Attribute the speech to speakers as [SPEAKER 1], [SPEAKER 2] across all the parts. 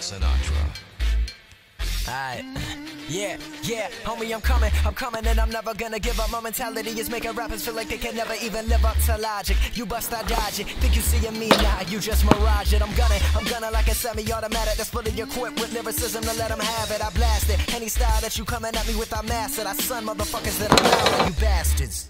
[SPEAKER 1] Sinatra.
[SPEAKER 2] Alright, yeah, homie, I'm coming, and I'm never gonna give up. My mentality is making rappers feel like they can never even live up to logic. You bust, I dodge it, think you seeing me now, you just mirage it. I'm gunning like a semi-automatic that's fully equipped with lyricism to let them have it. I blast it, any style that you coming at me with, I master. I son motherfuckers that I'm out, you bastards.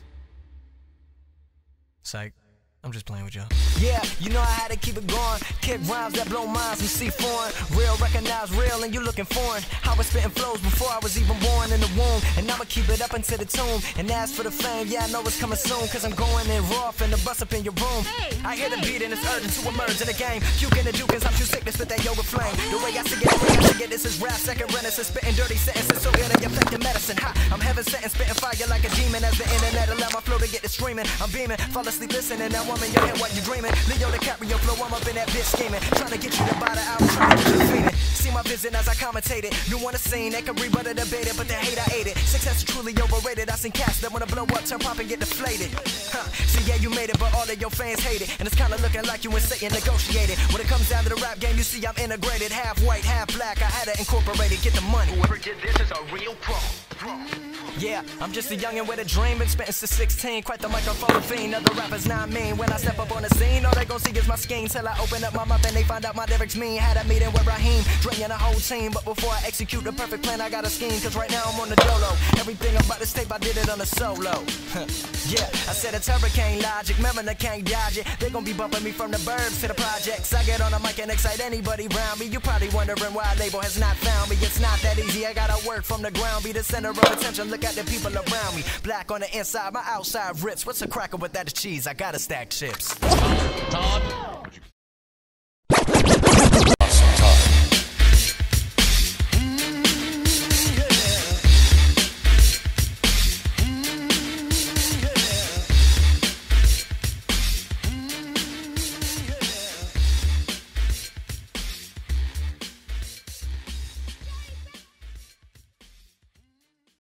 [SPEAKER 2] Psych. I'm just playing with y'all. Yeah, you know I had to keep it going. Kick rhymes that blow minds and see foreign. Real, recognize real, and you looking foreign. I was spitting flows before I was even born in the womb, and I'ma keep it up into the tomb. And as for the fame, yeah, I know it's coming soon, cause I'm going in raw, finna bust up in your room. Hey, I hear the beat and it's urgent to emerge in the game. Puking the dukins, I'm too sick to spit that yoga flame. The way I see it, this is rap, second renaissance, spitting dirty sentences, so ill they affecting medicine. Ha, I'm heaven sent and spitting fire like a demon. As the internet allow my flow to get to streaming, I'm beaming, fall asleep listening. That woman, your head, what you dreaming? Leo DiCaprio flow, I'm up in that bitch scheming, trying to get you to buy the album, trying to get you feeling. See my vision as I commentated. You want a scene, they can rebut or debate it, but the hate I ate it. Success is truly overrated. I seen cats that wanna blow up, turn pop and get deflated. See, yeah, you made it, but all of your fans hate it, and it's kinda looking like you and Satan negotiated. When it comes down to the rap game, you see I'm integrated, half white, half black. I had to incorporate it, get the money.
[SPEAKER 1] Whoever did this is a real pro.
[SPEAKER 2] Yeah, I'm just a youngin' with a dream, been spittin' since 16, quite the microphone fiend. Other rappers not mean. When I step up on the scene, all they gon' see is my scheme. Till I open up my mouth and they find out my lyrics mean. Had a meeting with Raheem, Dre and a whole team, but before I execute the perfect plan, I got a scheme. Cause right now I'm on the dolo. Everything about this tape, I did it on a solo. Yeah, I said it's hurricane logic, remember I can't dodge it. They gon' be bumping me from the burbs to the projects. I get on the mic and excite anybody round me. You probably wondering why a label has not found me. It's not that easy, I gotta work from the ground, be the center of attention. Look at the people around me. Black on the inside, my outside rips. What's a cracker without the cheese? I gotta stack chips.
[SPEAKER 1] Todd.